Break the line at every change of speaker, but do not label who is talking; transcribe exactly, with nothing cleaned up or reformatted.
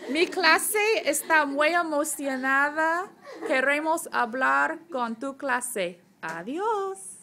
Mi clase está muy emocionada. Queremos hablar con tu clase. Adiós.